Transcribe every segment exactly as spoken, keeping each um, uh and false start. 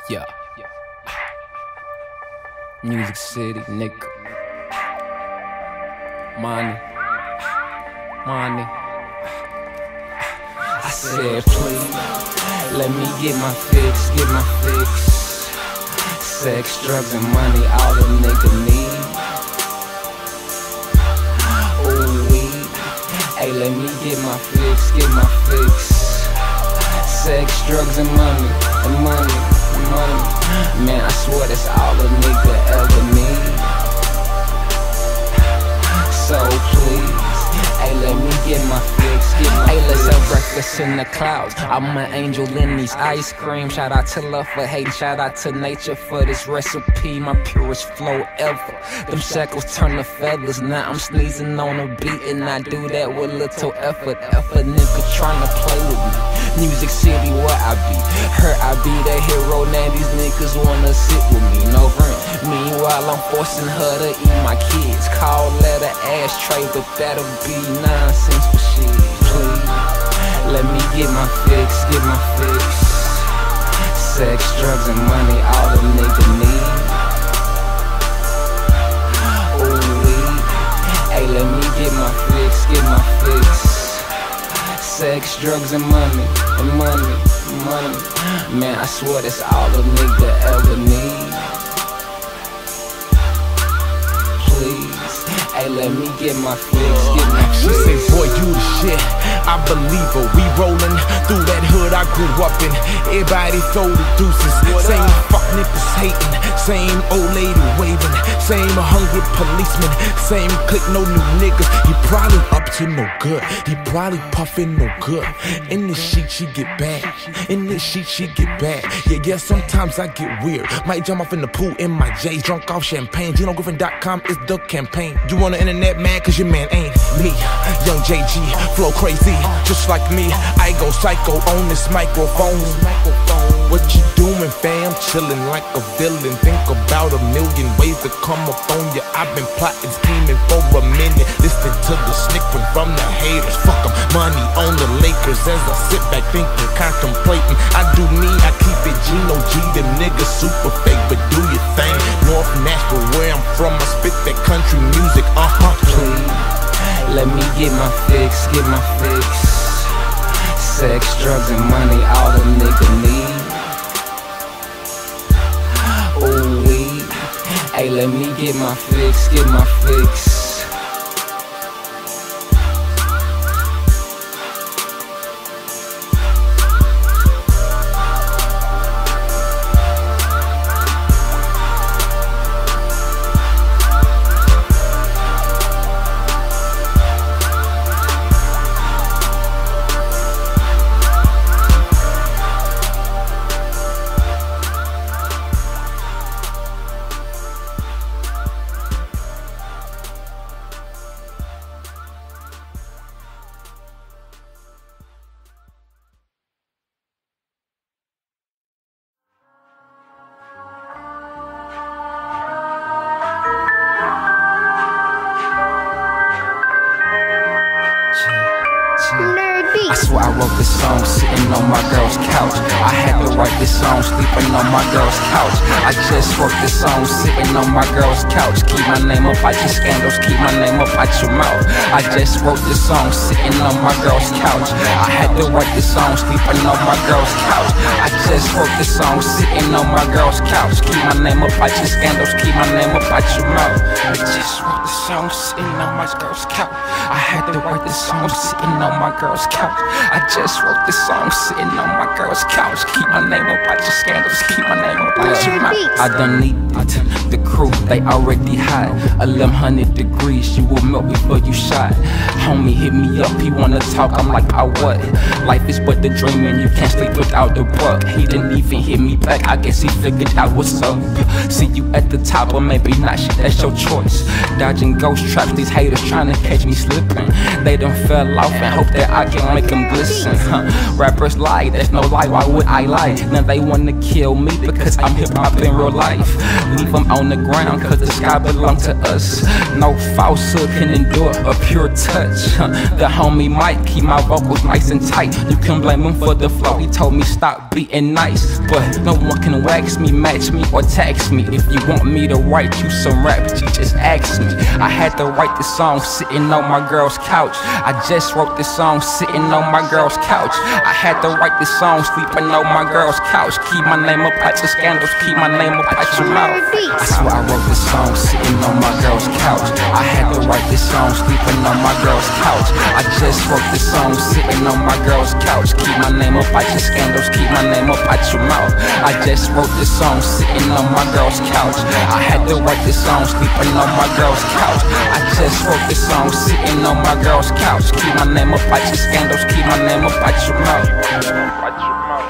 Yeah. Music City, nigga. Money. Money. I said, please, let me get my fix, get my fix. Sex, drugs, and money, all a nigga need. Ooh, weed. Hey, let me get my fix, get my fix. Sex, drugs, and money, and money, and money. Man, I swear that's all a nigga ever need. So please, hey, let me get my fix, get my Hey, let's have breakfast in the clouds. I'm an angel in these ice cream. Shout out to love for hate, shout out to nature for this recipe. My purest flow ever. Them shackles turn to feathers. Now I'm sneezing on a beat, and I do that with little effort. Effort nigga tryna play with me. Music City where I be. Heard I be the hero, now these niggas wanna sit with me. No rent. Meanwhile, I'm forcing her to eat my kids. Call letter ashtray, but that'll be nonsense for shit. Please, let me get my fix, get my fix. Sex, drugs, and money, all a nigga need. Ooh, weed. Hey, let me get my fix, get my fix. Sex, drugs, and money, and money, money. Man, I swear that's all a nigga ever need. Please, hey, let me get my fix, get my fix. She say, boy, you the shit, I believe her. We rollin' through that hood I grew up in. Everybody throw the deuces. Same fuck niggas hatin', same old lady waving, same hungry policeman, same click, no new niggas. He probably up to no good, he probably puffin' no good. In this shit she get bad, in this shit she get bad. Yeah, yeah, sometimes I get weird. Might jump off in the pool in my J's, drunk off champagne. Geno Griffin dot com is the campaign. You on the internet mad cause your man ain't me. Young J G, flow crazy, just like me. I go psycho on this microphone. What you doing, fam? Chillin' like a villain. Think about a million ways to come up on ya. I've been plotting, scheming for a minute. Listen to the snickering from the haters. Fuck 'em, money on the Lakers. As I sit back thinking, contemplating. I do me, I keep it Geno G. Them niggas super fake, but do your thing. North Nashville, where I'm from, I spit that country music. Uh-huh. Please, let me get my fix, get my fix. Sex, drugs, and money, all a nigga need. Ooh, weed. Hey, let me get my fix, get my fix. I swear I wrote this song sitting on my girl's couch. I had to write this song sleeping on my girl's couch. I just wrote this song sitting on my girl's couch. Keep my name up out your scandals, keep my name up out your mouth. I just wrote this song sitting on my girl's couch. I had to write this song sleeping on my girl's couch. I just wrote this song sitting on my girl's couch. Keep my name up out your scandals, keep my name up out your mouth. I just wrote this song sitting on my girl's couch. I had to write this song sitting on my girl's couch. I just wrote this song sitting on my girl's couch. Keep my name up out your scandals, keep my name up out your mouth. I done need it, the crew, they already hot. eleven hundred degrees, you will melt before you shot. Homie hit me up, he wanna talk, I'm like, I what? Life is but the dream and you can't sleep without the buck. He didn't even hit me back, I guess he figured out what's up. See you at the top or maybe not, shit, that's your choice. Dodging ghost traps, these haters trying to catch me slipping. They done fell off and hope that I can make them glisten. Huh. Rappers lie, there's no lie, why would I lie? Now they wanna kill me because I'm hip-hop in real life. Leave them on the ground cause the sky belong to us. No falsehood can endure a pure touch. Huh. The homie Mike keep my vocals nice and tight. You can blame him for the flow, he told me stop beating nice, but no one can wax me, match me, or tax me. If you want me to write you some rap, you just ask me. I had to write this song sitting on my girl's couch. I just wrote this song sitting on my girl's couch. I had to write this song sleeping on my girl's couch. Keep my name up out your scandals, keep my name up out your mouth. I swear I wrote this song sitting on my girl's couch. I had to write this song sleeping on my girl's couch. I just wrote this song sitting on my girl's couch. Keep my name up out your scandals, keep my name up out your mouth. I just wrote this song sitting on my girl's couch. I had to write this song sleeping on my girl's couch. I just wrote this song sitting on my girl's couch. Keep my name up out your scandals, keep my name up out your mouth.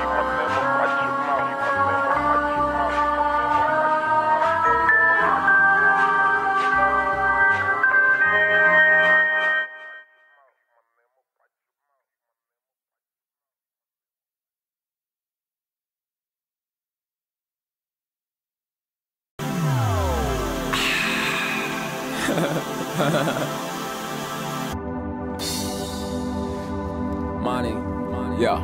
Money, yeah.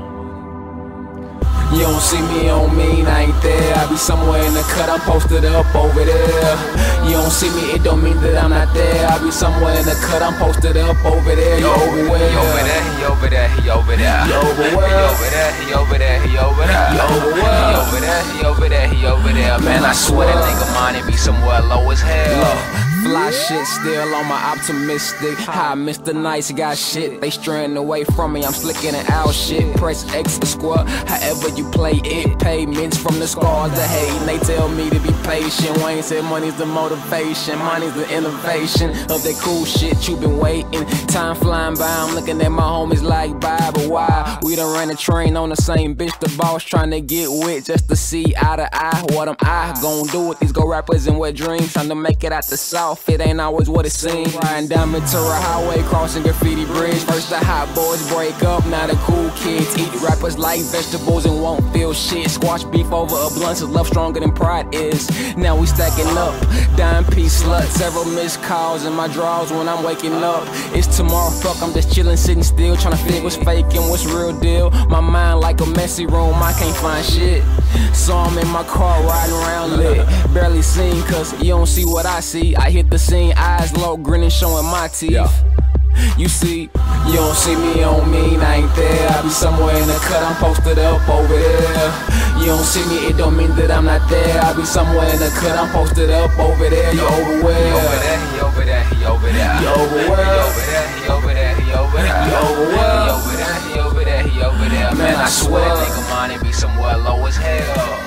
You don't see me on me, I ain't there. I be somewhere in the cut, I'm posted up over there. You don't see me, it don't mean that I'm not there. I be somewhere in the cut, I'm posted up over there. You over where? He over there, he over there, he over there. You over where? He over there, he over there, he over there. You over where? He over there, he over there, he over there. Man, I swear that nigga money be somewhere low as hell. Look, fly shit still on my optimistic. High Mister Nice got shit. They straying away from me, I'm slicking and out shit. Press X to square, however you play it. Payments from the scars of hate. And they tell me to be patient. Wayne said money's the motivation, money's the innovation of that cool shit you been waiting. Time flying by, I'm looking at my homies like bye, but why? We done ran a train on the same bitch, the boss trying to get with just to see eye to eye. What am I gonna do with these go rappers and wet dreams? Trying to make it out the south, it ain't always what it seems. Riding down Ventura Highway, crossing Graffiti Bridge. First the hot boys break up, now the cool kids eat rappers like vegetables and won't feel shit. Squash beef over a blunt is love stronger than pride is. Now we stacking up, dime piece slut. Several missed calls in my drawers when I'm waking up. It's tomorrow, fuck, I'm just chilling, sitting still, trying to figure what's fake and what's real deal. My mind like a messy room, I can't find shit. So I'm in my car riding around lit, barely seen cause you don't see what I see. I hit the scene, eyes low, grinning, showing my teeth. Yeah. You see, you don't see me on me, I ain't there. I be somewhere in the cut, I'm posted up over there. You don't see me, it don't mean that I'm not there. I be somewhere in the cut, I'm posted up over there. You over where? He over there, he over there, he over there. You over where? He over there, he over there, he over there. You over where? He over there, he over there, he over there. Man, I swear that nigga money be somewhere low as hell.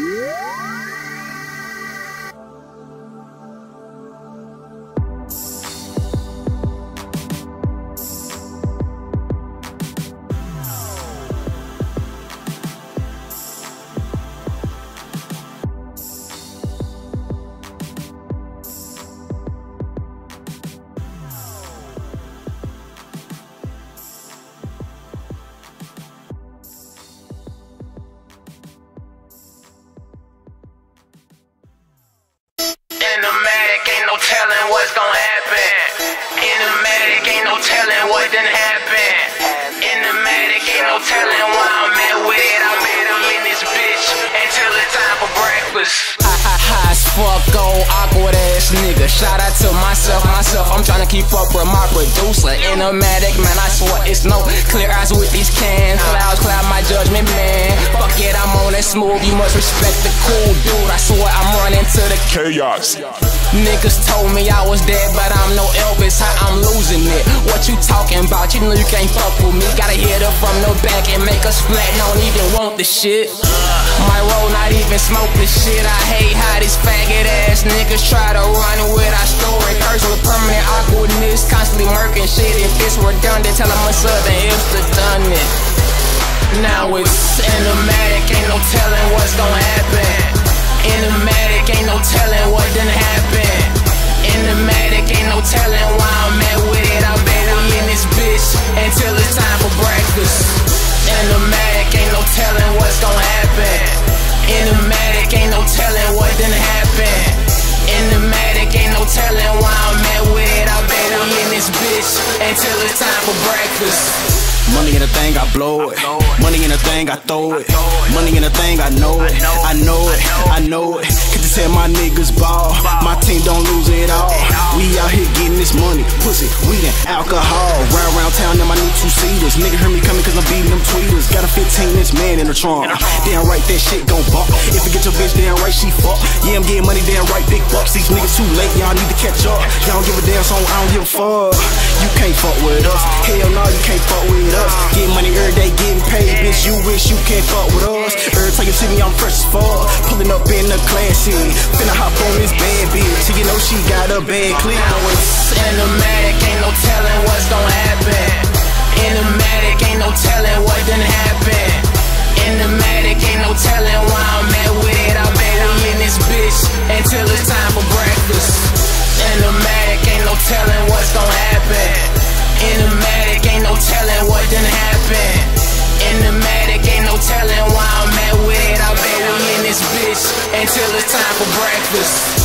Telling what's gonna happen. In the medic, ain't no telling what done happen. In the medic, ain't no telling why I'm at with it. I bet I'm in this bitch until it's time for breakfast. High as fuck, old awkward ass nigga. Shout out to myself, myself. I'm trying to keep up with my producer. Innomatic, man, I swear it's no clear eyes with these cans. Clouds cloud my judgment, man. Fuck it, I'm on that smooth. You must respect the cool dude. I swear I'm running to the chaos. Niggas told me I was dead, but I'm no Elvis. How I'm losing it? What you talking about? You know you can't fuck with me. Gotta hit her from the back and make us flat. Don't even want the shit. My roll not even smoke this shit. I hate how these faggot ass niggas try to run with our story. Curse with permanent awkwardness, constantly murking shit. If it's redundant, tell them a southern hipster done it. Now it's Innomatic, ain't no telling what's gonna happen. Innomatic, ain't no telling what done happen. Innomatic, ain't no telling why I'm at with it. I bet I'm in this bitch until it's time for breakfast. Innomatic, ain't no telling what's gonna happen. Innomatic, ain't no telling what done happen. Innomatic, ain't no telling why I'm at with it. I bet I'm in this bitch until it's time for breakfast. Money in a thing, I blow it. Money in a thing, I throw it. Money in a thing, I know it. I know it, I know it. Cause you tell my niggas ball. My team don't lose it all. We out here getting this money, pussy, weed, and alcohol. Round round town in my new two-seaters. Nigga heard me coming cause I'm beating them tweeters. Got a fifteen inch man in the trunk. Damn right, that shit gon' bump. If you get your bitch, damn right, she fuck. Yeah, I'm getting money, damn right, big bucks. These niggas too late, y'all need to catch up. Y'all don't give a damn, so I don't give a fuck. You can't fuck with us. Hell no, you can't fuck with us. Get money every day, getting paid, bitch. You wish you can't fuck with us. Every time you see me, I'm fresh as fuck. Pulling up in the classic. Finna hop on this bad bitch. So you know she got a bad clip. Cinematic, ain't no telling what's gon' happen. Cinematic, ain't no telling what done happen. Cinematic, ain't no telling why I'm at with it. I bet we in this bitch until it's time for breakfast. Cinematic, ain't no telling what's gon' happen. Cinematic, ain't no telling what done happen. Cinematic, ain't no telling why I'm at with it. I bet we in this bitch until it's time for breakfast.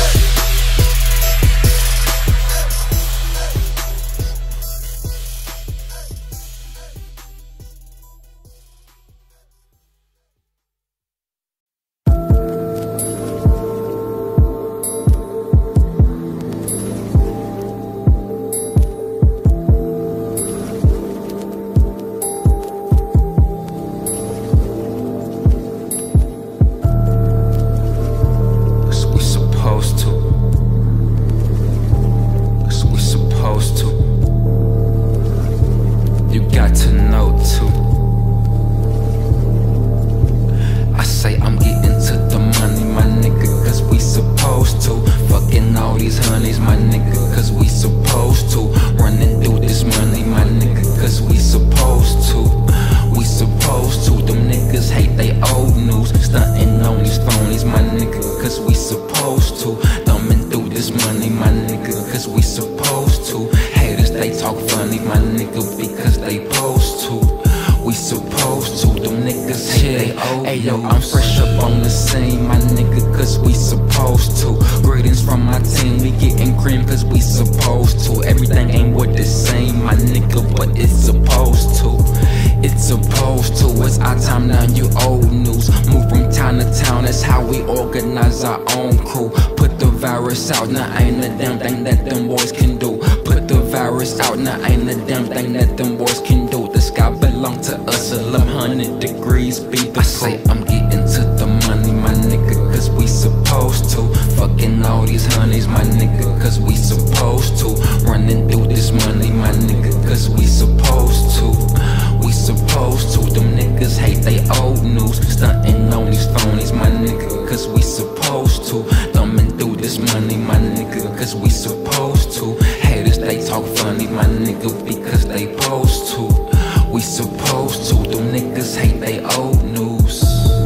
Out, now ain't a damn thing that them boys can do. Put the virus out, now ain't a damn thing that them boys can do. The sky belong to us, eleven hundred degrees be the I say I'm getting to the money, my nigga, cause we supposed to. Fucking all these honeys, my nigga, cause we supposed to. Running through this money, my nigga, cause we supposed to. We supposed to. Them niggas hate they old news. Stunting on these phonies, my nigga, cause we supposed to. Thumbing through this money, my nigga, cause we supposed to. Haters, they talk funny, my nigga, because they supposed to. We supposed to. Them niggas hate they old news.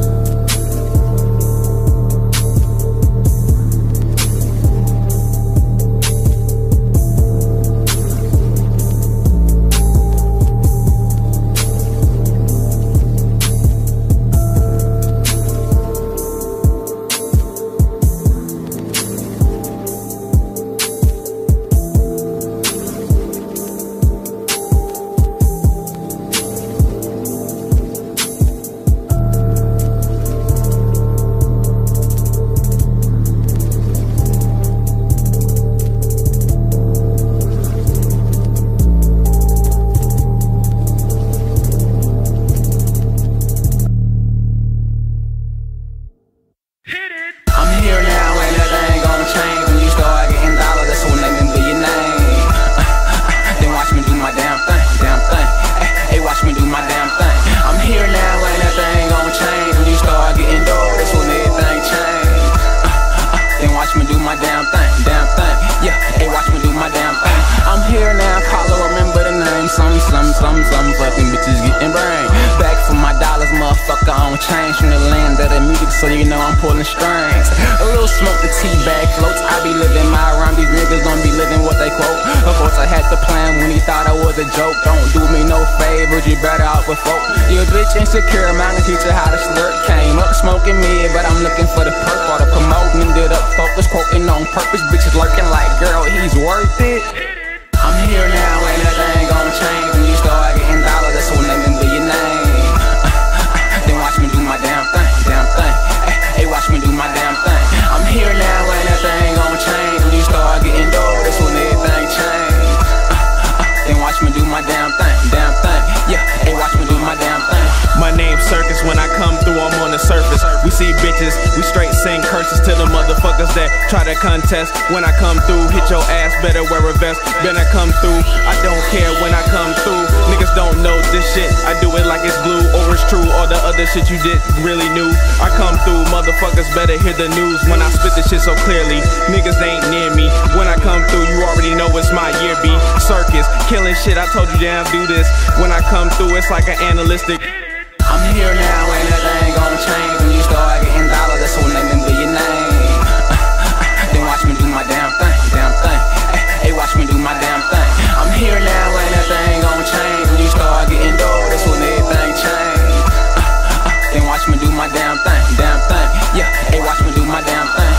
Change from the land of the music, so you know I'm pulling strings. A little smoke, the tea bag floats. I be living my rhyme, these niggas don't be living what they quote. Of course I had to plan when he thought I was a joke. Don't do me no favors, you better out with folk. You a bitch insecure, I'm gonna teach her how to slurp. Came up smoking me, but I'm looking for the perk or the promoting. Ended up focused, quoting on purpose. Bitches lurking like, girl, he's worth it. I'm here now, ain't nothing gonna change when you start getting dollars. We see bitches, we straight sing curses to the motherfuckers that try to contest. When I come through, hit your ass, better wear a vest. Better come through, I don't care when I come through. Niggas don't know this shit, I do it like it's blue or it's true, or the other shit you did really knew. I come through, motherfuckers better hear the news when I spit this shit so clearly. Niggas ain't near me. When I come through, you already know it's my year be. Circus, killing shit, I told you damn do this. When I come through, it's like an analytic. I'm here now, ain't nothing gonna change. When you start getting dollars, that's when they remember your name. Then watch me do my damn thing, damn thing. Hey, watch me do my damn thing. I'm here now, ain't nothing gonna change. When you start getting dough, that's when everything change. Then watch me do my damn thing, damn thing. Yeah, hey, watch me do my damn thing.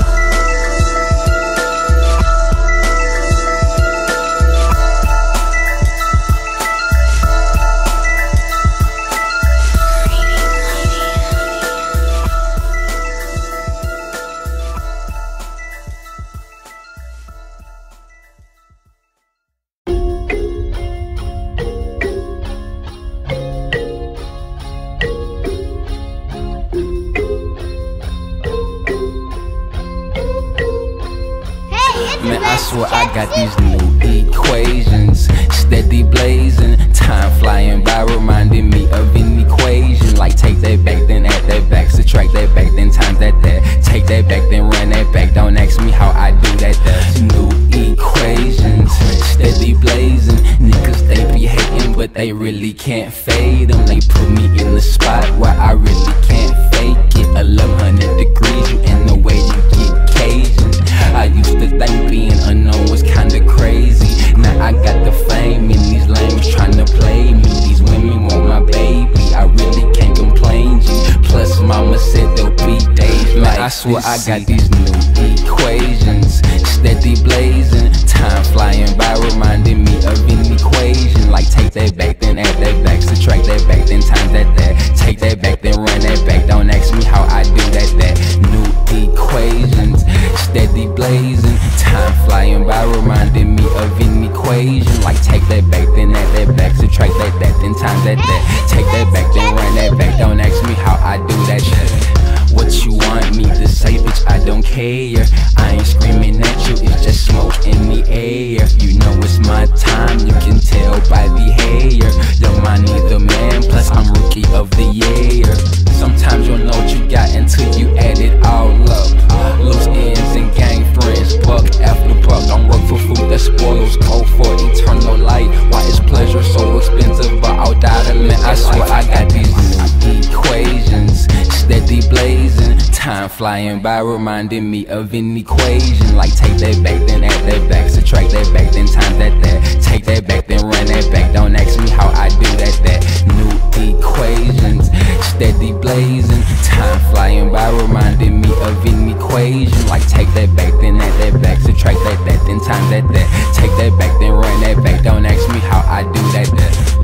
Man, I swear I got these new equations, steady blazing, time flying by, reminding me of an equation. Like take that back, then add that back, subtract that back, then times that that. Take that back, then run that back. Don't ask me how I do that. That's new equations, steady blazing. Niggas they be hating, but they really can't fade them. They put me in the spot where I really can't fake it. eleven hundred degrees, you in the way you get Cajun. I used to think being unknown was kinda crazy. Now I got the fame and these lames tryna play me. These women want my baby, I really can't complain, G. Plus mama said there'll be days like I swear I got these new equations, steady blazing, time flying by, reminding me of an equation. Like take that back, then add that back, subtract that back, then times that that. Take that back, then run that back. Don't ask me how I do that. That new equations, steady blazing, time flying by, reminding me of an equation. Like take that back, then add that back, subtract that that, then times that that. Take that back, then run that back. Don't ask me how I do that shit. What you want me to say, bitch, I don't care. I ain't screaming at you, it's just smoke in the air. You know it's my time, you can tell by the hair. Don't mind the man, plus I'm rookie of the year. Sometimes you'll know what you got until you add it all up. Loose ends and gang friends, buck after buck. Don't work for food that spoils, cold for eternal light. Why is pleasure so expensive, but I'll die to man. I swear I got these new equations, steady blazing, time flying by, reminding me of an equation. Like take that back, then add that back, subtract that back, then times that that. Take that back, then run that back. Don't ask me how I do that. That new equations, steady blazing, time flying by, reminding me of an equation. Like take that back, then add that back, subtract that that, then times that that. Take that back, then run that back. Don't ask me how I do that. that.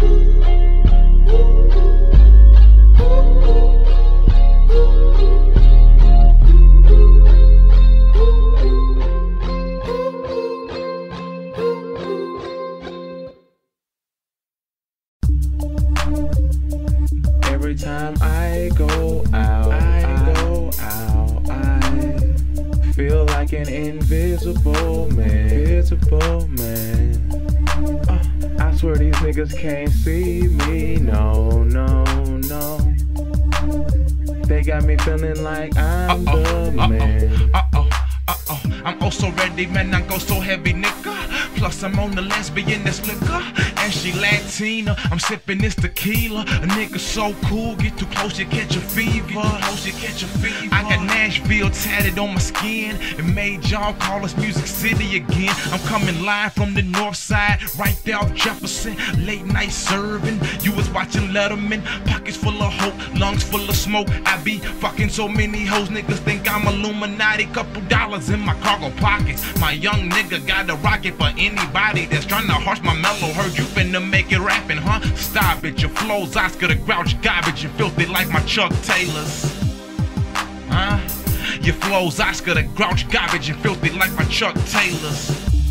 Every time I go out, I go out, I feel like an invisible man, invisible man. Uh, I swear these niggas can't see me, no, no, no. They got me feeling like I'm uh-oh, the uh-oh, man. Uh-oh, uh-oh, I'm also ready, man, I go so heavy, nigga. Plus I'm on the lesbian that's liquor, and she Latina. I'm sipping this tequila. A nigga so cool, get too close you catch a fever. Close you catch a fever. I got Nashville tatted on my skin. It made y'all call us Music City again. I'm coming live from the north side, right there off Jefferson. Late night serving. You was watching Letterman. Pockets full of hope, lungs full of smoke. I be fucking so many hoes, niggas think I'm Illuminati. Couple dollars in my cargo pockets. My young nigga got a rocket for anybody that's trying to harsh my mellow. Heard you finna make it rapping, huh? Stop it, your flow's Oscar the Grouch garbage and filthy like my Chuck Taylors. Huh? Your flow's Oscar the Grouch garbage and filthy like my Chuck Taylors.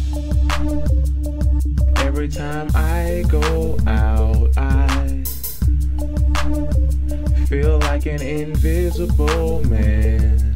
Every time I go out, I feel like like an invisible man.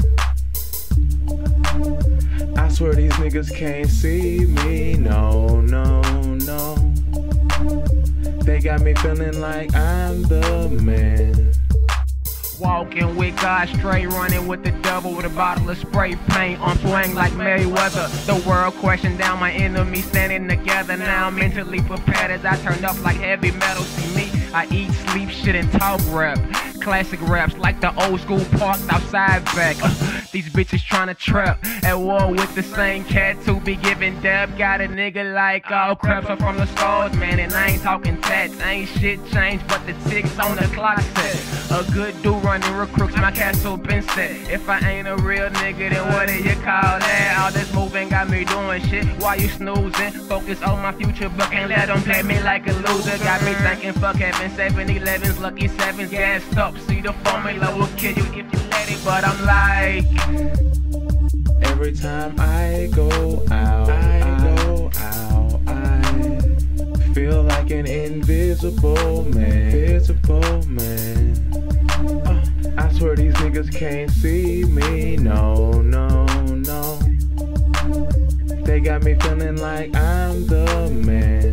I swear these niggas can't see me, no, no, no. They got me feeling like I'm the man. Walking with God straight, running with the devil with a bottle of spray paint on swing like Mayweather. The world crashing down, my enemies standing together. Now I'm mentally prepared as I turn up like heavy metal. See me, I eat, sleep, shit, and talk rap. Classic raps like the old school parked outside back. Uh, these bitches tryna trap at war with the same cat to be giving dab. Got a nigga like all crap up from the stars, man. And I ain't talking tats, ain't shit changed but the ticks on the clock set. A good dude running recruits, my castle been set. If I ain't a real nigga, then what do you call that? All this moving got me doing shit while you snoozing. Focus on my future, but can't let them play me like a loser. Got me thinking fuck heaven, seven elevens, lucky sevens, gassed up. See the formula will kill you if you let it, but I'm like, every time I go out, I go out, I feel like an invisible man, invisible man. Uh, I swear these niggas can't see me, no, no, no. They got me feeling like I'm the man.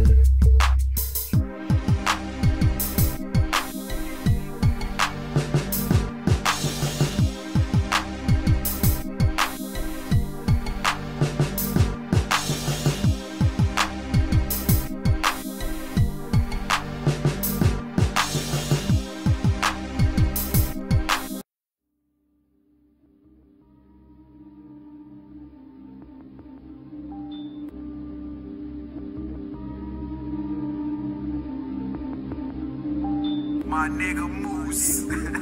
My nigga Moose.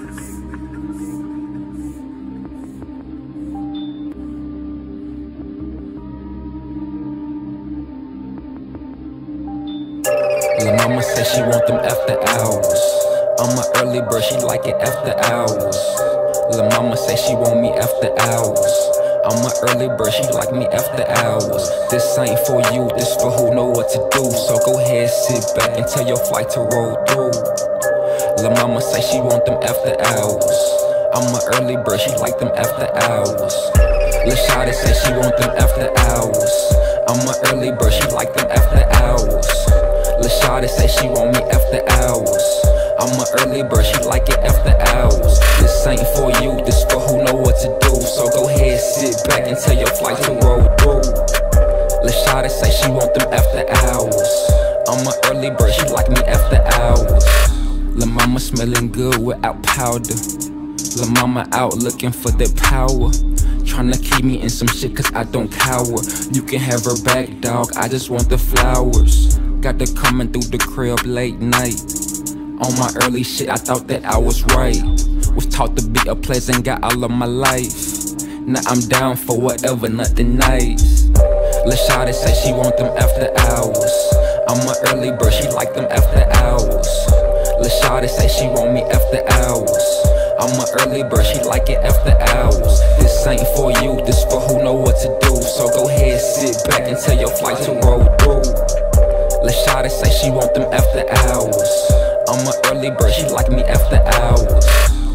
Lil' mama say she want them after hours. I'm a early bird, she like it after hours. Lil' mama say she want me after hours. I'm a early bird, she like me after hours. This ain't for you, this for who know what to do. So go ahead, sit back and tell your flight to roll through. Lil' mama say she want them after hours. I'm a early bird, she like them after hours. Lil' shawty say she want them after hours. I'm a early bird, she like them after hours. Lil' shawty say she want me after hours. I'm a early bird, she like it after hours. This ain't for you, this for who know what to do. So go ahead, sit back and tell your flight to roll through. Lil' shawty say she want them after hours. I'm a early bird, she like me after hours. Lil' mama smelling good without powder. Lil' mama out looking for that power. Tryna keep me in some shit cause I don't cower. You can have her back, dog, I just want the flowers. Got her coming through the crib late night. On my early shit, I thought that I was right. Was taught to be a pleasant guy all of my life. Now I'm down for whatever, nothing nice. Lil' shawty say she want them after hours. I'm a early bird, she like them after hours. Lil' shawty say she want me after hours. I'm a early bird, she like it after hours. This ain't for you, this for who know what to do. So go ahead, sit back and tell your flight to roll through. Lil' shawty say she want them after hours. I'm a early bird, she like me after hours.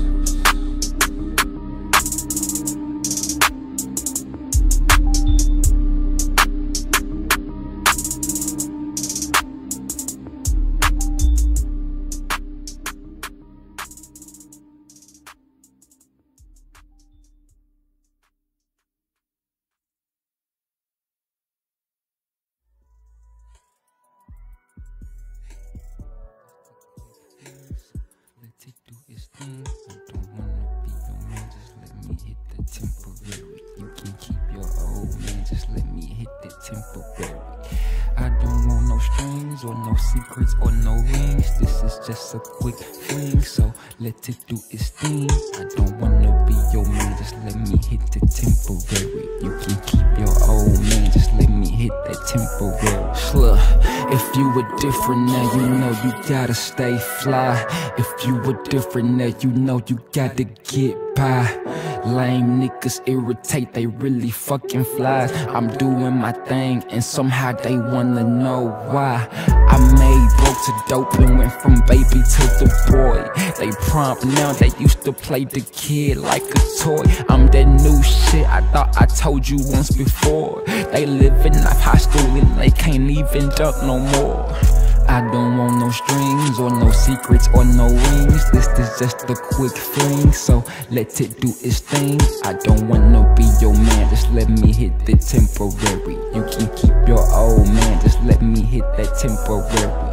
I don't wanna be your man, just let me hit the temporary. You can keep your old man, just let me hit the temporary. I don't want no strings or no secrets or no rings. This is just a quick fling, so let it do its thing. I don't wanna be your man, just let me hit the temporary. You can keep your old man, just let me hit that temporary. Look, if you were different now, you know you gotta stay fly. If you were different now, you know you gotta get by. Lame niggas irritate, they really fucking flies. I'm doing my thing and somehow they wanna know why. I made broke to dope and went from baby to the boy. They prompt now, they used to play the kid like a toy. I'm that new shit, I thought I told you once before. They living life high school and they can't even duck no more. I don't want no strings or no secrets or no rings. This is just a quick fling, so let it do its thing. I don't wanna be your man, just let me hit the temporary. You can keep your old man, just let me hit that temporary.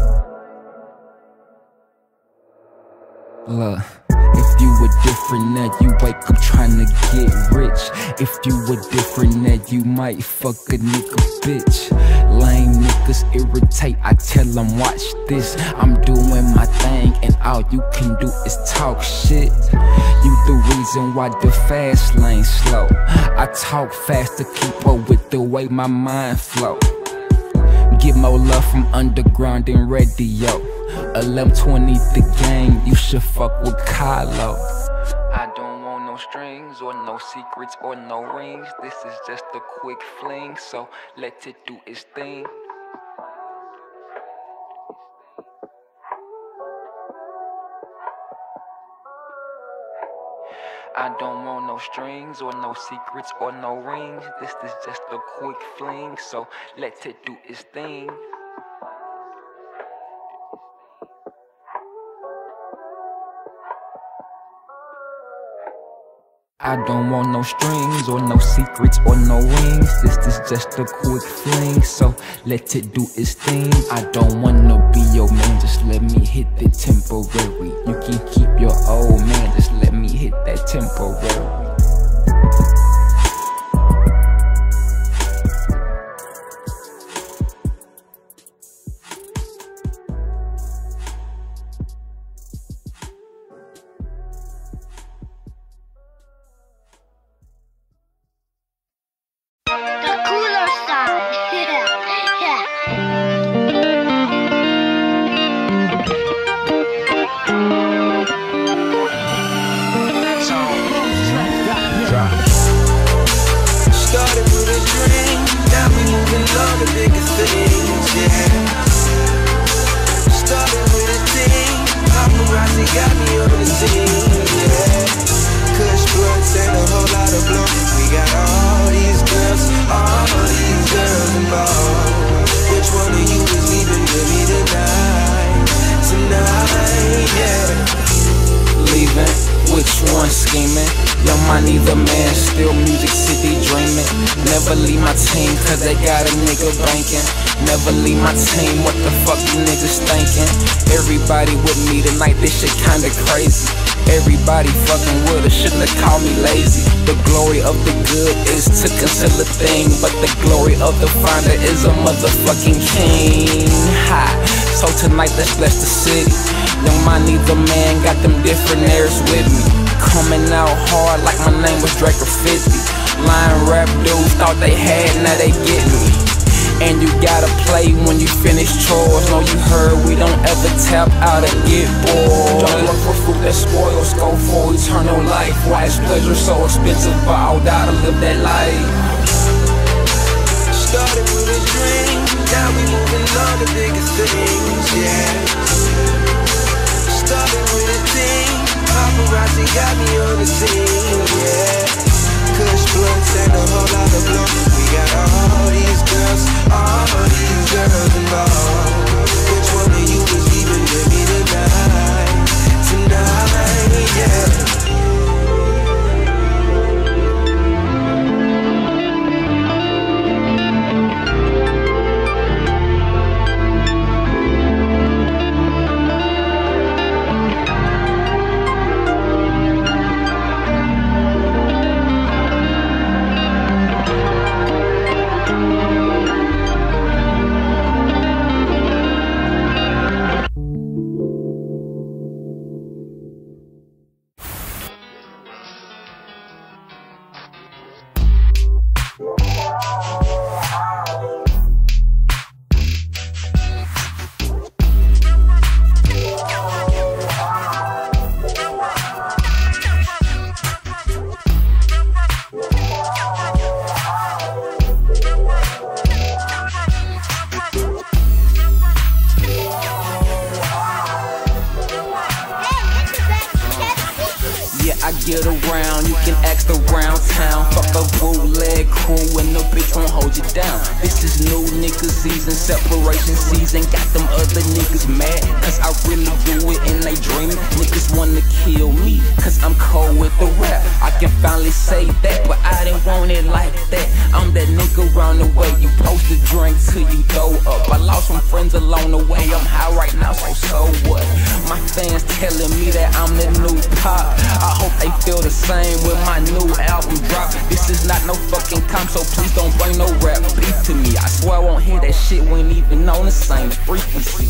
Look, if you were different now, you wake up trying to get rich. If you were different now, you might fuck a nigga bitch. Lame niggas irritate, I tell them watch this. I'm doing my thing and all you can do is talk shit. You the reason why the fast lane slow. I talk fast to keep up with the way my mind flow. Get more love from underground and radio. eleven twenty the gang, you should fuck with Kylo. I don't want no strings or no secrets or no rings. This is just a quick fling, so let it do its thing. I don't want no strings or no secrets or no rings. This is just a quick fling, so let it do its thing. I don't want no strings or no secrets or no rings. This is just a quick fling, so let it do its thing. I don't wanna be your man, just let me hit the temporary. You can keep your old man, just let me hit that temporary. Scheming, young money the man, still Music City dreaming. Never leave my team cause they got a nigga banking. Never leave my team, what the fuck you niggas thinking? Everybody with me tonight, this shit kinda crazy. Everybody fucking with us, shouldn't have called me lazy. The glory of the good is to conceal a thing, but the glory of the finder is a motherfucking king. Ha! So tonight let's bless the city. Young money the man, got them different airs with me. Coming out hard like my name was Drake or fifty. Line rap dudes thought they had, now they get me. And you gotta play when you finish chores. Know you heard we don't ever tap out and get bored. Don't look for fruit that spoils, go for eternal life. Why is pleasure so expensive, but I'll die to live that life. Started with a dream, now we moving on to bigger things, yeah. Started with a thing, paparazzi got me on the scene, yeah. Kush blunts and a whole lot of blunts. We got all these girls, all these girls involved. Which one of you is leaving with me tonight? Tonight, yeah. get around, you can ask around town. Fuck a bootleg crew and the bitch won't hold you down. This is new nigga season, separation season. Got them other niggas mad, cause I really do it and they dreaming. Niggas wanna kill me, cause I'm cold with the rap. I can finally say that, but I didn't want it like that. I'm that nigga round the way, you post a drink till you throw up. I lost some friends along the way, I'm high right now, so so what? My fans telling me that I'm the new pop. I hope they feel the same when my new album drop. This is not no fucking comp, so please don't bring no rap beef to me. I swear I won't hear that shit, we ain't even on the same frequency.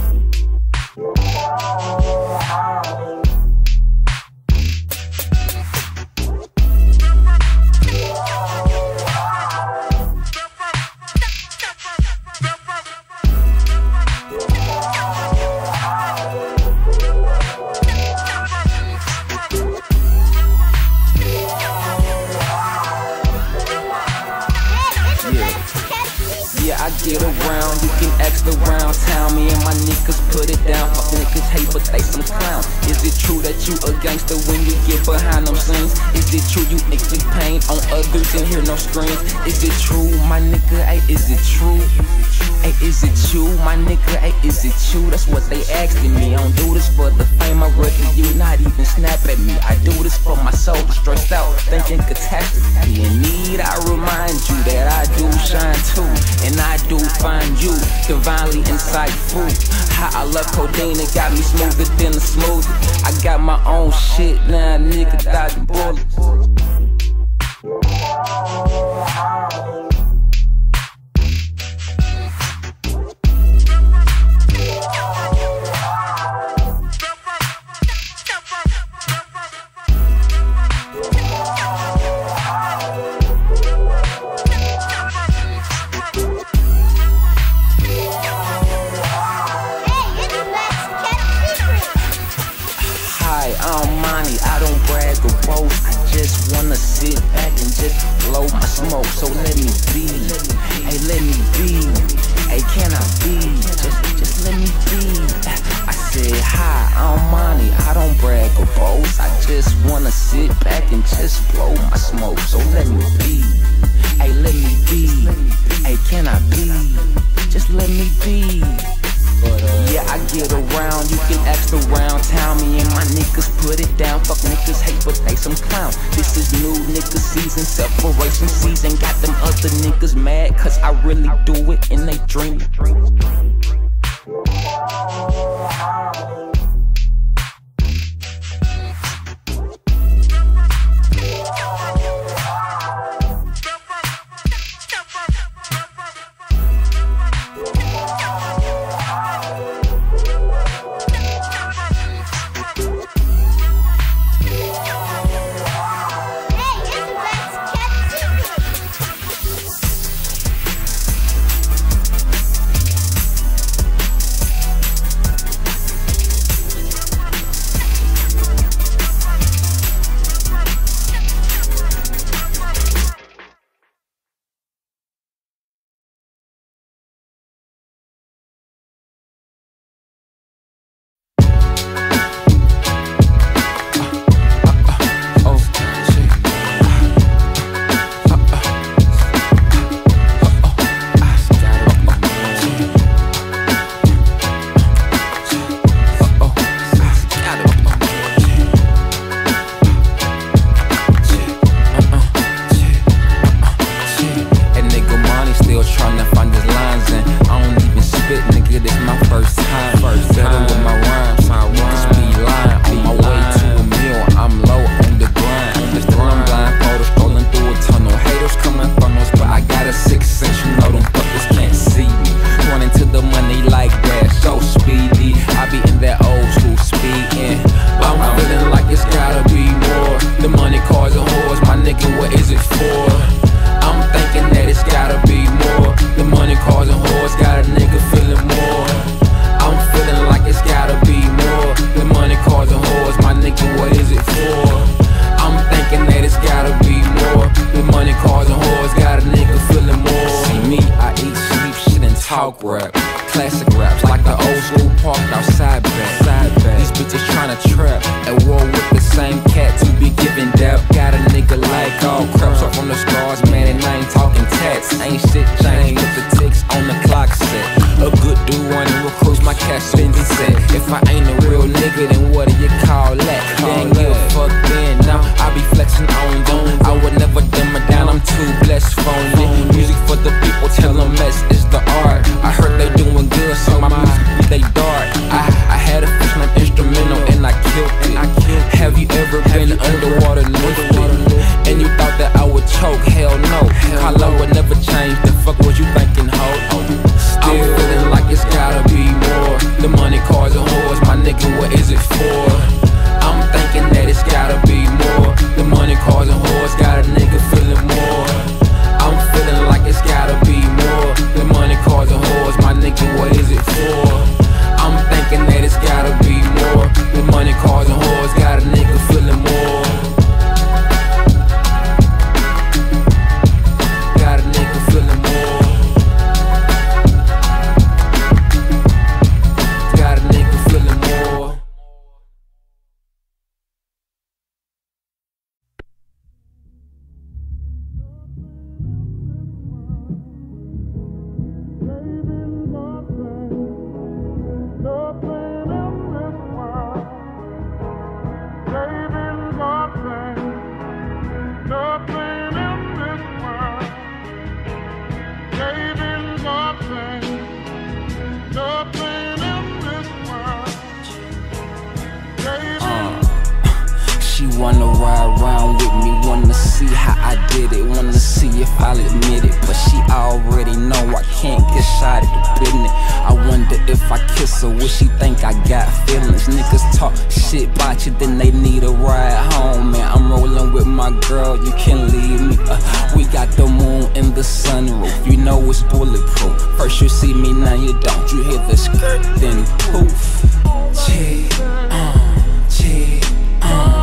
I get around, you can ask around town. Me and my niggas put it down. Fuck niggas hate, but they some clowns. Is it true that you a gangster when you get behind them scenes? Is it true you inflict pain on others and hear no screams? Is it true, my nigga? Ay, is it true? Ay, is it you, my nigga? Ay, is it you? That's what they asking me. I don't do this for the fame, I rather you not even snap at me. I do this for my soul, stressed out, thinking catastrophe. In need, I remind you that I do shine too, and I do find you divinely insightful. How I love codeine, it got me smoother than a smoothie. I got my own shit now, nigga, dodging bullets. I'm Monty, I don't brag or boast. I just wanna sit back and just blow my smoke. So let me be, hey, let me be, hey, can I be? Just, just let me be. I said, hi, I'm Monty, I don't brag or boast. I just wanna sit back and just blow my smoke. So let me be, hey, let me be, hey, can I be? Just let me be. But, uh, yeah, I get around, you can ask around town. Me and my niggas put it down. Fuck niggas hate, but they some clowns. This is new nigga season, separation season. Got them other niggas mad, cause I really do it and they dream. Talk rap, classic raps like the old school parked outside back. These bitches tryna trap at war with the same cat to be getting nigga like all crap. So from the stars, man, and I ain't talking tats. Ain't shit changed with the ticks on the clock set. A good dude wanna recruit my cash spending set. If I ain't a real nigga, then what do you call that? They ain't give a fuck then, now I be flexing on them. I would never dumb it down, I'm too blessed for it. Music for the people, tell them less is the art. I heard they doing good, so my music they dart. I, I had a fish named Instrumental and I killed it. Have you ever been underwater lifted? And you thought that I would choke? Hell no. Color would never change, the fuck was you thinking, ho? I'm feeling like it's gotta be more. The money, cars, and whores, my nigga, what is it for? I'm thinking that it's gotta be more. The money, cars, and whores got a nigga feeling more. I'm feeling like it's gotta be more. The money, cars, and whores, my nigga, what is it for? I'm thinking that it's gotta be more. The money, cars, and whores got a nigga feeling more. Got a nigga feeling more. Got a nigga feeling more. She wanna ride around with me, wanna see how I did it, wanna see if I'll admit it. But she already know I can't get shot at the business. I wonder if I kiss her, would she think I got feelings? Niggas talk shit about you, then they need a ride home, man. I'm rolling with my girl, you can't leave me. uh, We got the moon in the sunroof, you know it's bulletproof. First you see me, now you don't. You hear the skirt, then poof. Che, uh, che, uh.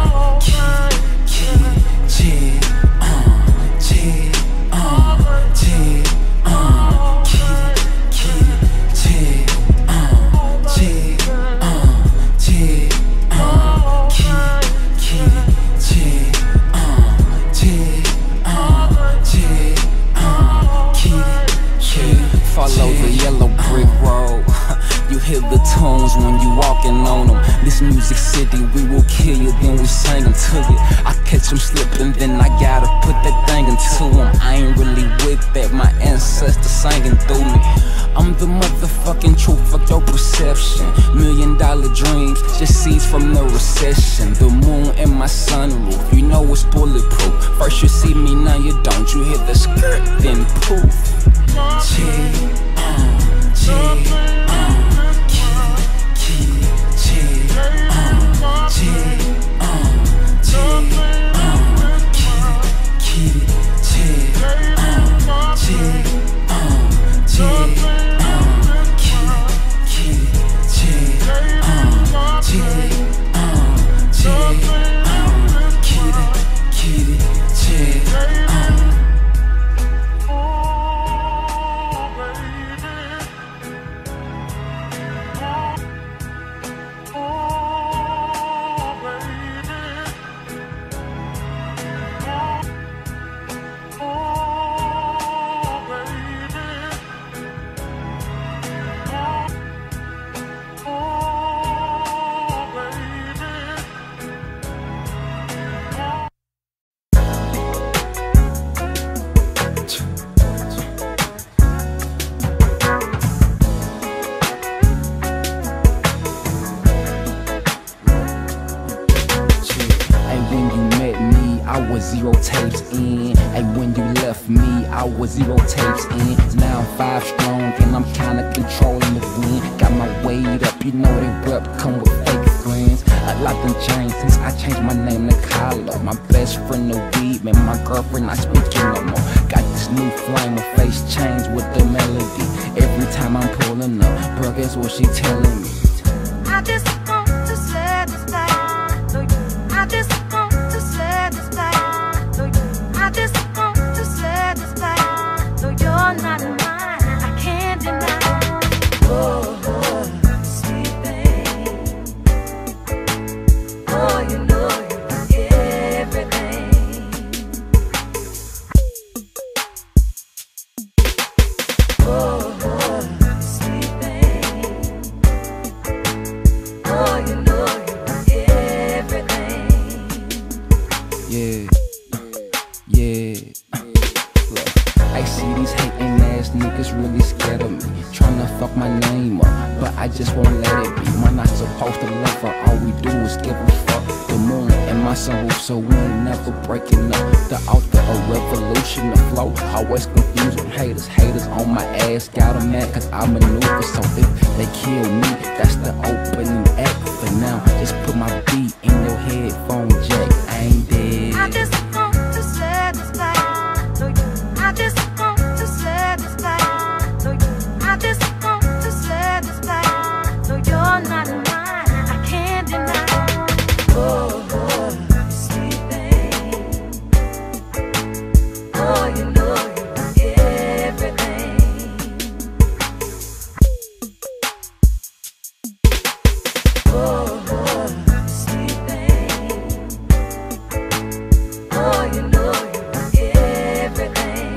Follow the yellow brick road. You hear the tones when you walking on them. This music city, we will kill you, then we sing them to you. I catch them slipping, then I gotta put that thing into them. I ain't really with that, my ancestors singing through me. I'm the motherfucking truth, fuck your perception. Million dollar dreams, just seeds from the recession. The moon in my sunroof, you know it's bulletproof. First you see me, now you don't. You hear the skirt, then poof. Che, uh, che, uh, ki, ki, che, uh, che, uh, che, uh, ki, ki, che, uh, che, uh, che, uh, ki, ki, che, uh, che, uh, che, uh, kitty, kitty, che, uh. Zero tapes in, and when you left me, I was zero tapes in. Now I'm five strong, and I'm kinda controlling the wind. Got my weight up, you know they rep come with fake friends. A lot done changed since I changed my name to Kylo. My best friend the weed, man, my girlfriend not speaking no more. Got this new flame, my face changed with the melody. Every time I'm pulling up, bro, guess what she telling me? I just want to satisfy. I just want to satisfy. I just want to satisfy. No, you're not mine, I can't deny. Oh, oh, sweet babe. Oh, you know you're everything. I just won't let it be. We're not supposed to love her, all we do is give a fuck. The moon and my sunroof, so we ain't never breaking up. The author of revolution, the flow, always confused with haters. Haters on my ass, got them mad cause I maneuver. So if they kill me, that's the opening act. For now, just put my beat in your headphone jack. I ain't dead. I just want to satisfy. No, you. I just want to satisfy. No, you. I just want to satisfy. No, you're not mine. I can't deny. Oh, oh, sleeping. Oh, you know you're everything. Oh, oh, sleeping. Oh, you know you're everything.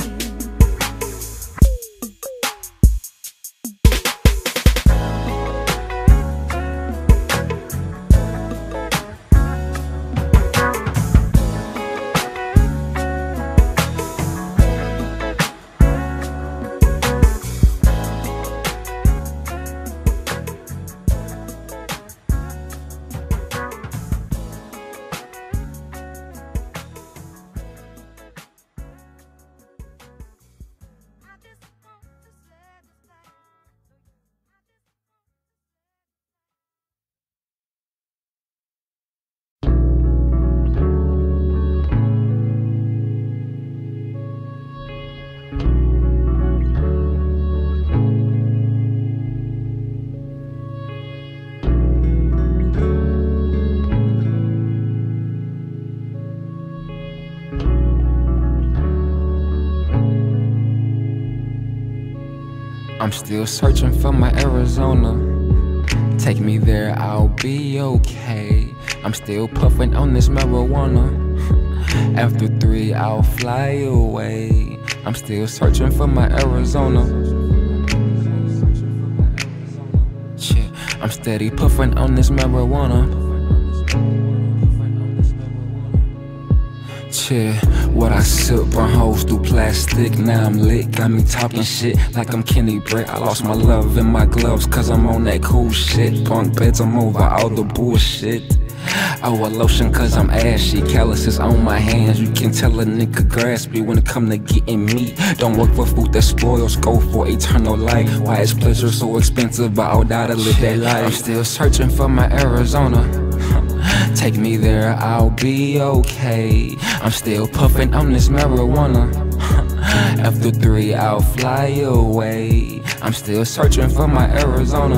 I'm still searching for my Arizona. Take me there, I'll be okay. I'm still puffing on this marijuana. After three, I'll fly away. I'm still searching for my Arizona. Shit, I'm steady puffing on this marijuana. Shit, what I sip, burn holes through plastic. Now I'm lit, got me talking shit like I'm Kenny Brett. I lost my love in my gloves cause I'm on that cool shit. Bunk beds, I'm over all the bullshit. Oh, a lotion cause I'm ashy, calluses on my hands. You can tell a nigga grasp me when it come to getting me. Don't work for food that spoils, go for eternal life. Why is pleasure so expensive, but I'll die to live that life. I'm still searching for my Arizona. Take me there, I'll be okay. I'm still puffing on this marijuana. After three, I'll fly away. I'm still searching for my Arizona.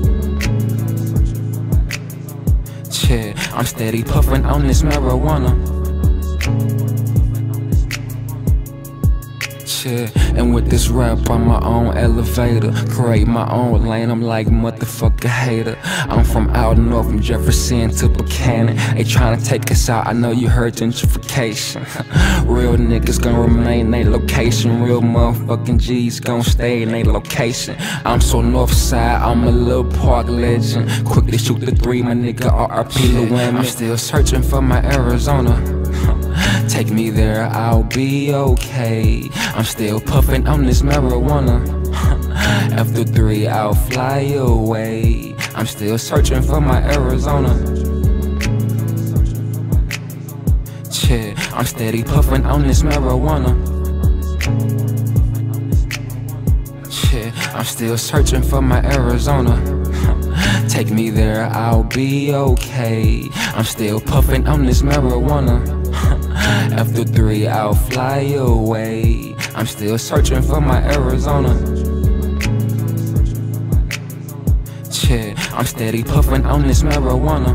Shit, I'm steady puffing on this marijuana. Shit, and with this rap, I'm my own elevator. Create my own lane, I'm like motherfucker hater. I'm from out north, from Jefferson to Buchanan. They tryna take us out, I know you heard gentrification. Real niggas gon' remain in they location. Real motherfucking G's gon' stay in they location. I'm so north side, I'm a little park legend. Quickly shoot the three, my nigga R R P Lil Wayne. I'm still searching for my Arizona. Take me there, I'll be okay. I'm still puffing on this marijuana. After three, I'll fly away. I'm still searching for my Arizona. Shit, I'm steady puffing on this marijuana. Shit, I'm still searching for my Arizona. Take me there, I'll be okay. I'm still puffing on this marijuana. After three, I'll fly away. I'm still searching for my Arizona. Shit, I'm steady puffing on this marijuana.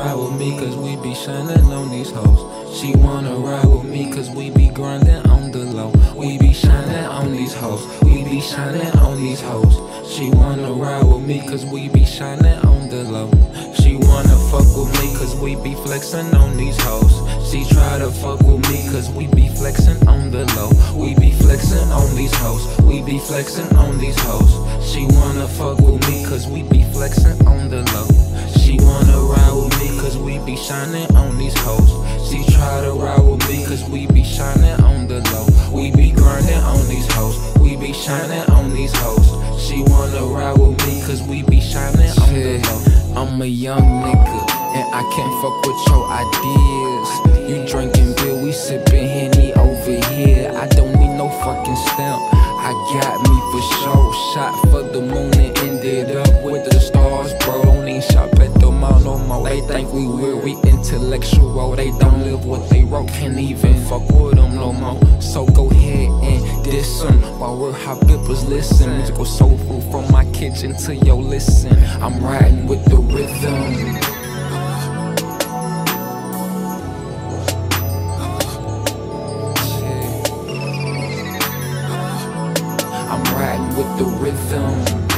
ride with me cause we be shining on these hoes. She wanna ride with me cause we be grinding on the low. We be shining on these hoes. We be shining on these hoes. She wanna ride with me cause we be shining on the low. She wanna fuck with me cause we be flexing on these hoes. She try to fuck with me cause we be flexing on the low. We be flexing on these hoes. We be flexing on these hoes. She wanna fuck with me cause we be flexing on the low. She wanna ride with me cause we be shining on these hoes. She try to ride with me cause we be shining on the low. We be grinding on these hoes. We be shining on these hoes. She wanna ride with me cause we be shining on the low. I'm a young nigga and I can't fuck with your ideas. You drinking beer, we sipping Henny over here. I don't need no fucking stamp. I got me for sure. Shot for the moon and ended up with the stars, bro. Don't need shop at the mall no more. They think we weird, we intellectual. They don't live what they wrote. Can't even fuck with them no more. So go ahead and diss them while we're hot bippers listen. Musical soul food from my kitchen to your listen. I'm riding with the rhythm. With the rhythm.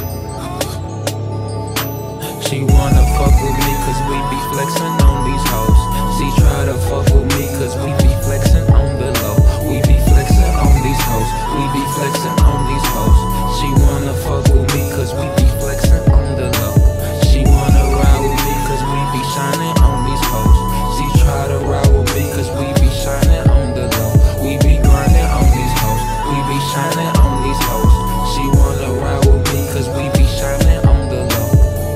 She wanna fuck with me cause we be flexing on these hoes. She try to fuck with me cause we be flexing on the low. We be flexing on these hoes. We be flexing on these hoes. She wanna fuck with me cause we be flexing on the low. She wanna ride with me cause we be shining on these hoes. She try to ride with me cause we be shining on the low. We be grinding on these hoes. We be shining on these hoes. She wanna ride with me cause we be shining on the low.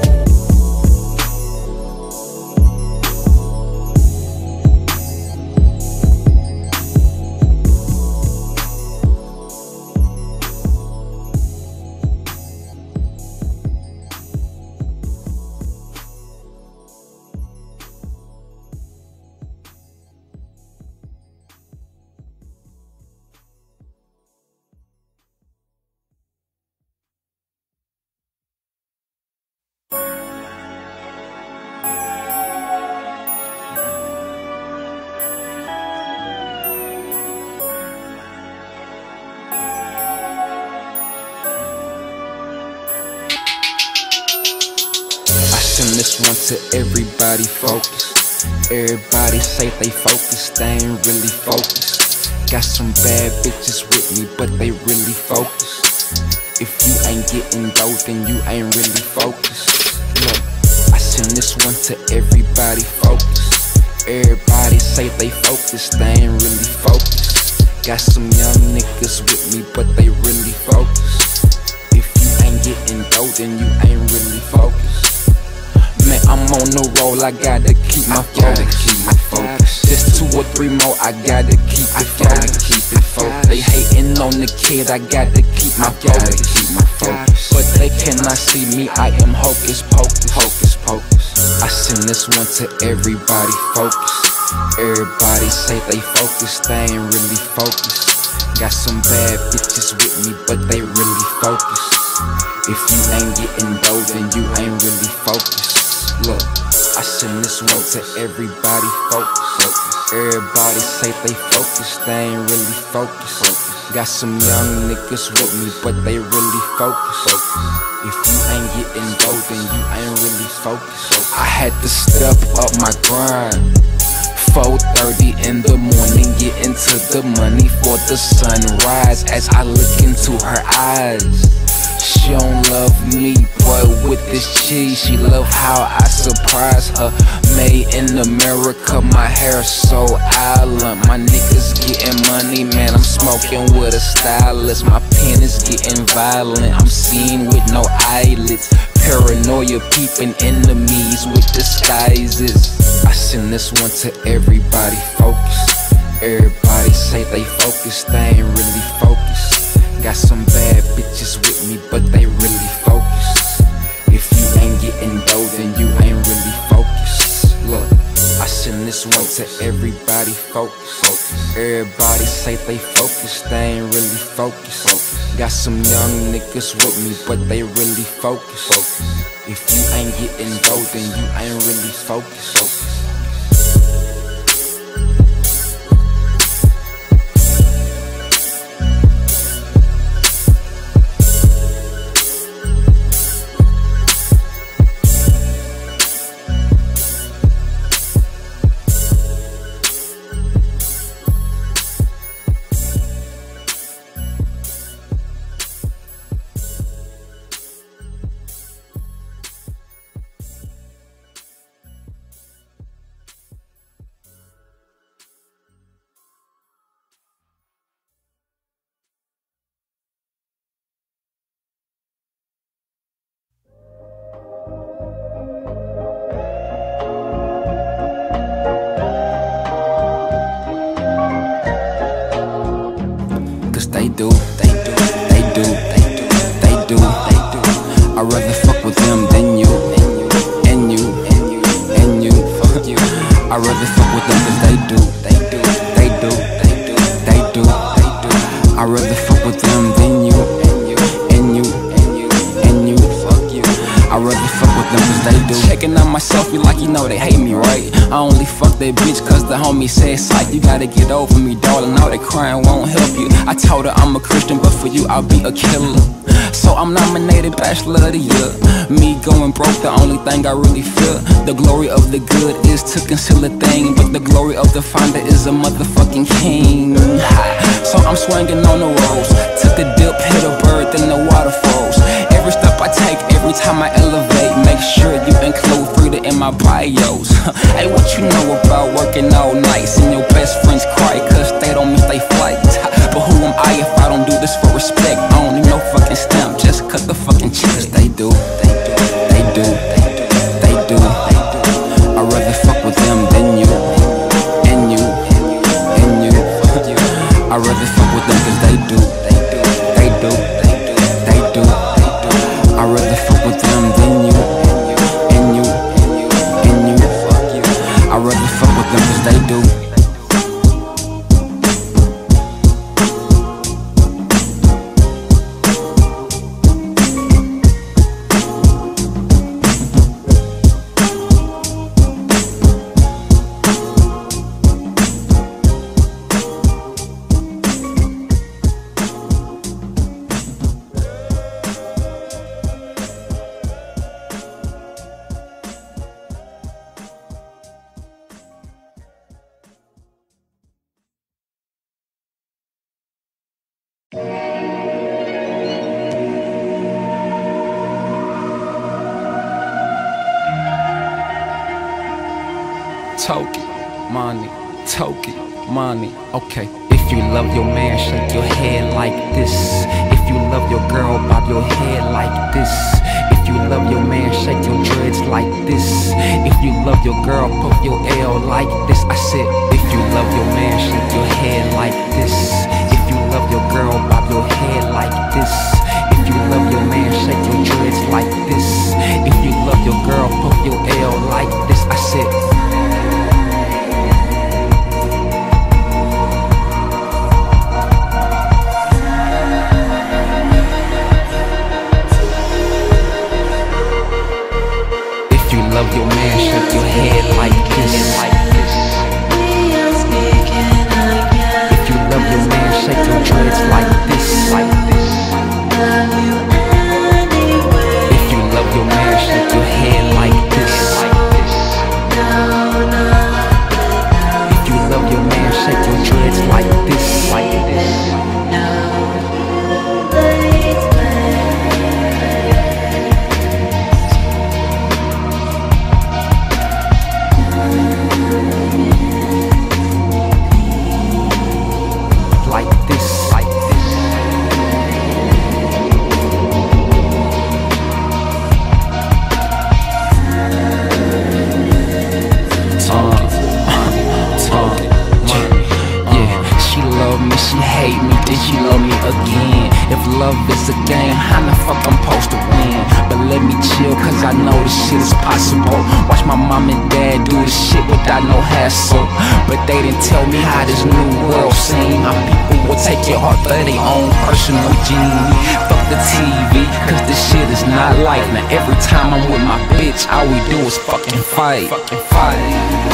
This one to everybody focused. Everybody say they focused, they ain't really focused. Got some bad bitches with me, but they really focused. If you ain't getting dope, then you ain't really focused. Look, I send this one to everybody focused. Everybody say they focused, they ain't really focused. Got some young niggas with me, but they really focused. If you ain't getting dope, then you ain't really focused. Man, I'm on the roll, I gotta keep my focus. Gotta keep my focus. Just two or three more, I gotta keep it focused. Keep it focused. They hating on the kid, I gotta keep my focus. Keep my focus. But they cannot see me, I am hocus pocus. Hocus pocus. I send this one to everybody focused. Everybody say they focused, they ain't really focused. Got some bad bitches with me, but they really focused. If you ain't getting dope, then you ain't really focused. Look, I send this one to everybody focused. Everybody say they focused, they ain't really focused. Got some young niggas with me, but they really focused. If you ain't getting dope, then you ain't really focused. I had to step up my grind. four thirty in the morning, get into the money for the sunrise. As I look into her eyes, she don't love me, boy, with this cheese. She love how I surprise her. Made in America, my hair so island. My niggas getting money, man, I'm smoking with a stylist. My pen is getting violent, I'm seen with no eyelids. Paranoia peeping enemies with disguises. I send this one to everybody focused. Everybody say they focused, they ain't really focused. Got some bad bitches with me, but they really focused. If you ain't getting dope, then you ain't really focused. Look, I send this one to everybody focused. Everybody say they focused, they ain't really focused. Got some young niggas with me, but they really focused. If you ain't getting dough, then you ain't really focused. They do, they do, they do, they do, they do, they do. I'd rather fuck with them than you, and you, and you, and you, fuck you. I'd rather fuck with them cause they do, they do, they do, they do, they do, they do. I'd rather fuck with them than you, and you, and you, and you, and you, fuck you. I'd rather fuck with them cause they do. Checking out my selfie like you know they hate me, right? I only fuck that bitch cause the homie said psych. You gotta get over me, darling, all that crying won't help you. I told her I'm a Christian, but for you I'll be a killer. So I'm nominated Bachelor of the Year. Me going broke, the only thing I really fear. The glory of the good is to conceal a thing, but the glory of the finder is a motherfucking king. So I'm swinging on the rolls. Took a dip, hit a bird, then the waterfalls. Every step I take, every time I elevate, make sure you include Frida in my bios. Hey, what you know about working all night? And your best friends cry cause they don't miss they flight. But who am I if I don't do this for respect? I don't need no fucking stamp, just cut the fucking check. Cause they do, they do, they do, they do, they do, they do. I'd rather fuck with them than you, and you, and you, and you. I'd rather fuck with them cause they do, they do, they do, they do, they do, they do. I'd rather fuck with them than you, and you, and you, fuck you. I'd rather fuck with them cause they do. Toki, money, Toki, money. Okay. If you love your man, shake your head like this. If you love your girl, bob your head like this. If you love your man, shake your dreads like this. If you love your girl, poke your L like this. I said, if you love your man, shake your head like this. If you love your girl, bob your head like this. If you love your man, shake your dreads like this. If you love your girl, poke your L like this. I said. Love your man, shake your head like this. If you love your man, shake your dreads like this. If chill, cause I know this shit is possible. Watch my mom and dad do this shit without no hassle, but they didn't tell me how this new world seem. How people will take your heart for their own personal genie. Fuck the T V, cause this shit is not life. Now every time I'm with my bitch, all we do is fucking fight. Fucking fight.